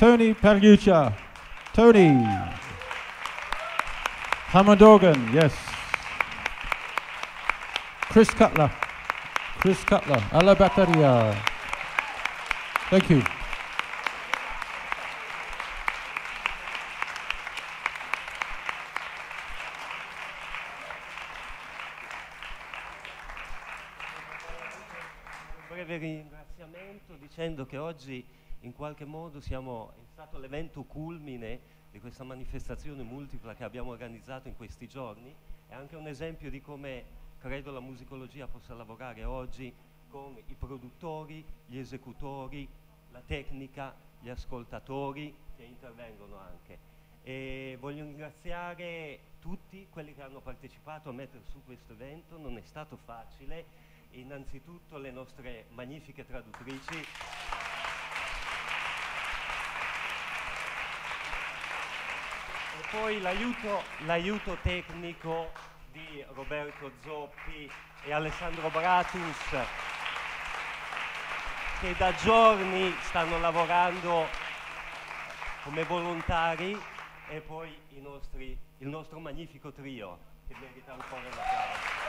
Tony Perlucia. Tony. Hammond organ, yes. Chris Cutler. Chris Cutler, alla batteria. Thank you. Un breve ringraziamento dicendo che oggi in qualche modo è stato l'evento culmine di questa manifestazione multipla che abbiamo organizzato in questi giorni. È anche un esempio di come credo la musicologia possa lavorare oggi con i produttori, gli esecutori, la tecnica, gli ascoltatori che intervengono anche. E voglio ringraziare tutti quelli che hanno partecipato a mettere su questo evento, non è stato facile, innanzitutto le nostre magnifiche traduttrici. E poi l'aiuto tecnico di Roberto Zoppi e Alessandro Bratus, che da giorni stanno lavorando come volontari, e poi il nostro magnifico trio che merita ancora l'applauso.